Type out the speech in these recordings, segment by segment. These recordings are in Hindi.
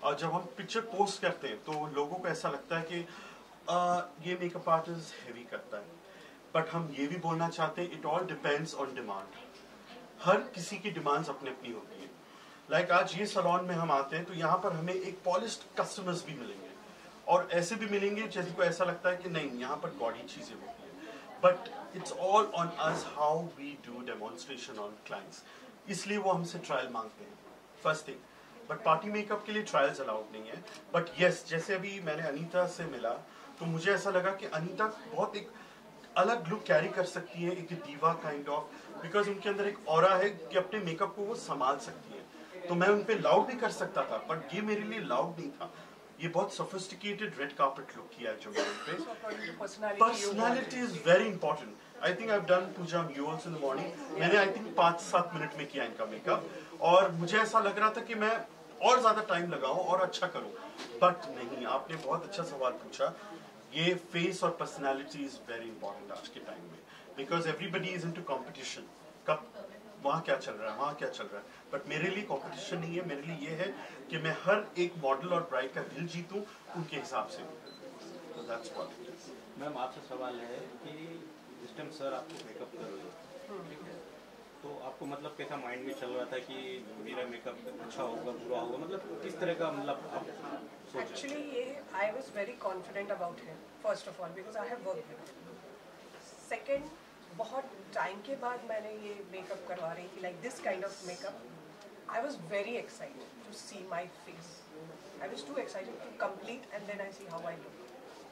और जब हम पिक्चर पोस्ट करते हैं तो लोगों को ऐसा लगता है कि ये मेकअप आर्टिस्ट हैवी करता है, बट हम ये भी बोलना चाहते हैं it all depends on demand. हर किसी की डिमांड्स अपनी अपनी होती है। लाइक आज ये सैलून में हम आते हैं तो यहाँ पर हमें एक पॉलिश्ड कस्टमर्स भी मिलेंगे और ऐसे भी मिलेंगे जिनको ऐसा लगता है कि नहीं यहाँ पर गॉडी चीजें होती है, but it's all on us how we do demonstration on clients. इसलिए वो हमसे ट्रायल मांगते हैं first thing. But party makeup के लिए ट्रायल्स अलाउड नहीं है। बट यस, जैसे अभी मैंने अनीता से मिला तो मुझे ऐसा लगा कि अनीता बहुत एक अलग लुक कैरी कर सकती है, एक दीवा काइंड ऑफ, बिकॉज उनके अंदर एक ऑरा है कि अपने मेकअप को वो संभाल सकती है। तो मैं उन पे लाउड भी कर सकता था, बट ये मेरे लिए लाउड नहीं था। ये बहुत सोफिस्टिकेटेड रेड कार्पेट लुक किया है जो मैंने पे। Personality is very important. I think I have done puja you also in the morning. मैंने आई थिंक 5-7 मिनट में किया इनका मेकअप और मुझे ऐसा लग रहा था कि मैं और ज्यादा टाइम लगाऊं और अच्छा करूं, बट नहीं। आपने बहुत अच्छा सवाल पूछा। ये फेस और पर्सनालिटी इज वेरी इंपॉर्टेंट आज के टाइम में, because everybody is into competition. कब वहाँ क्या चल रहा है, वहाँ क्या चल रहा है, बट मेरे लिए कंपटीशन नहीं है। मेरे लिए ये है कि मैं हर एक मॉडल और ब्राइड का दिल जीतूं उनके हिसाब से। That's what it is. Ma'am आपसे सवाल है कि जिस टाइम सर आपको मेकअप कर रहे हो, ठीक है, तो आपको मतलब कैसा माइंड में चल रहा था कि मेरा मेकअप अच्छा होगा बुरा होगा, मतलब किस तरह का मतलब आप सोच रहे थे? Actually, I was very confident about him. First of all, because I have worked with him. Second, बहुत टाइम के बाद मैंने ये मेकअप करवा रही थी, like this kind of makeup. I was very excited to see my face. I was too excited to complete and then I see how I look.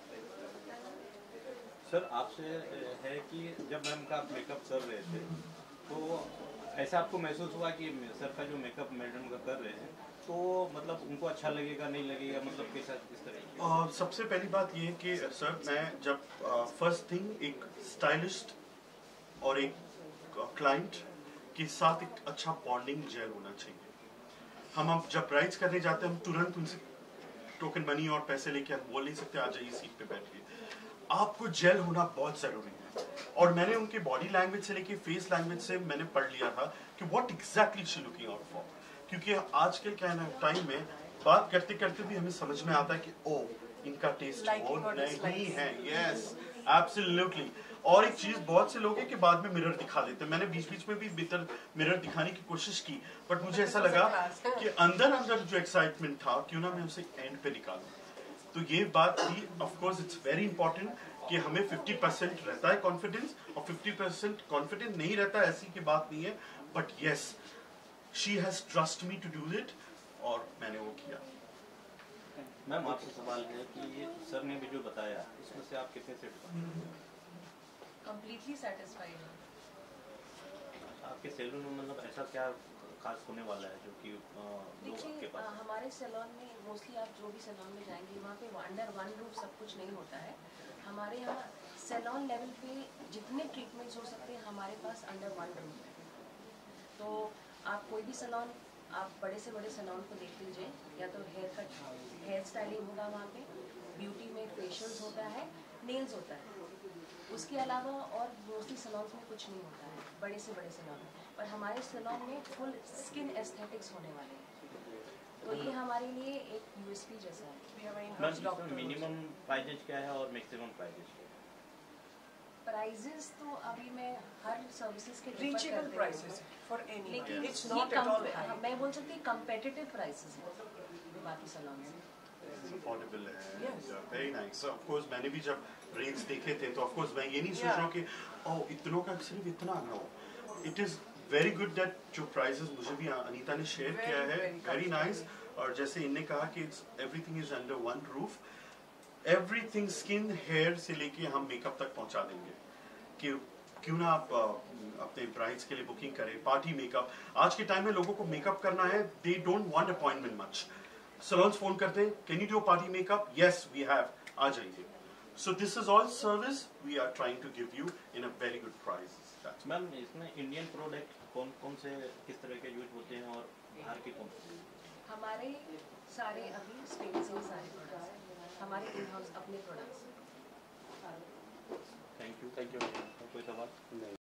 Sir आपसे है कि जब मैम का आप मेकअप कर रहे थे तो ऐसा आपको महसूस हुआ कि सर का जो मेकअप मैडम का कर रहे हैं तो मतलब उनको अच्छा लगेगा नहीं लगेगा, मतलब कैसा किस तरह? सबसे पहली बात ये है कि सर मैं जब फर्स्ट थिंग एक स्टाइलिस्ट और एक क्लाइंट के साथ एक अच्छा बॉन्डिंग जेल होना चाहिए। हम जब ब्राइड्स करने जाते हैं हम तुरंत उनसे टोकन मनी और पैसे लेके हम बोल नहीं सकते आ जाइए सीट पे बैठिए। आपको जेल होना बहुत जरूरी है और मैंने उनके बॉडी लैंग्वेज से लेके फेस लैंग्वेज से मैंने पढ़ लिया था कि what exactly she looking out for. क्योंकि आजकल क्या है ना, टाइम में बात करते करते भी हमें समझ में आता है कि ओ इनका टेस्ट वो नहीं है। Yes absolutely. और एक चीज बहुत से लोग हैं कि बाद में मिरर दिखा देते हैं। मैंने बीच बीच में भी भीतर मिरर दिखाने की कोशिश की, बट मुझे ऐसा लगा कि अंदर अंदर जो एक्साइटमेंट था क्यों ना मैं उसे एंड पे निकालूं। तो ये बात थी। Of course it's very important कि हमें 50% रहता है कॉन्फिडेंस और 50% कॉन्फिडेंट नहीं रहता, ऐसी की बात नहीं है। But yes, she has trust me to do it और मैंने वो किया। मैम आपसे सवाल है कि ये सर ने भी जो बताया इसमें से आप कितने सेटिस्फाइड? कंप्लीटली सेटिस्फाइड हूँ। आपके सैलून में मतलब ऐसा क्या खास होने वाला है जो कि लोग आपके देखिए पास? हमारे सैलून में मोस्टली आप जो भी सैलून में जाएंगे वहाँ पे अंडर वन रूफ सब कुछ नहीं होता है। हमारे यहाँ सैलून लेवल पे जितने ट्रीटमेंट्स हो सकते हैं हमारे पास अंडर वन रूफ है। तो आप कोई भी सैलून, आप बड़े से बड़े सैलून को देख लीजिए, या तो हेयर कट, हेयर स्टाइलिंग होगा वहाँ पे, ब्यूटी में फेशियल्स होता है, नेल्स होता है, उसके अलावा और मोस्टली सैलून्स में कुछ नहीं होता है बड़े से बड़े सैलून में। पर हमारे सैलून में फुल स्किन एस्थेटिक्स होने वाले हैं, तो ये हमारे लिए एक यूएसपी जैसा है। मिनिमम प्राइजेज क्या है और मैक्सिमम प्राइजेज क्या है? प्राइजेस तो अभी मैं हर सर्विसेज के Reachable prices for any. लेकिन It's not at all high. मैं बोल सकती हूँ कम्पिटिटिव प्राइसेस हैं बाकी सैलून से। अफोर्डेबल है। Yes. Very nice. Of course मैंने भी जब रेट्स देखे थे तो ऑफ कोर्स मैं ये नहीं सोच रहा हूँ कि ओह इतनों का सिर्फ इतना no. It is very good that जो प्राइसेस मुझे भी अनीता ने शेयर किया है, वेरी नाइस। और जैसे इनने कहा कि it's everything is under one roof, everything skin hair से लेके हम मेकअप तक पहुंचा देंगे। कि क्यों ना आप अपने ब्राइड्स के लिए बुकिंग करें पार्टी मेकअप। आज के टाइम में लोगों को मेकअप करना है, they don't want appointment much. Salons phone करते हैं, can you do party makeup? Yes we have, आ जाइए। So this is all service we are trying to give you in a very good price. Ma'am इसमें इंडियन प्रोडक्ट कौन कौन से किस तरह के यूज होते हैं और बाहर के कौन से? हमारे सारे अभी स्पेन से सारे प्रोडक्ट्स हैं, हमारे इन हाउस अपने प्रोडक्ट्स। Thank you. कोई सवाल नहीं?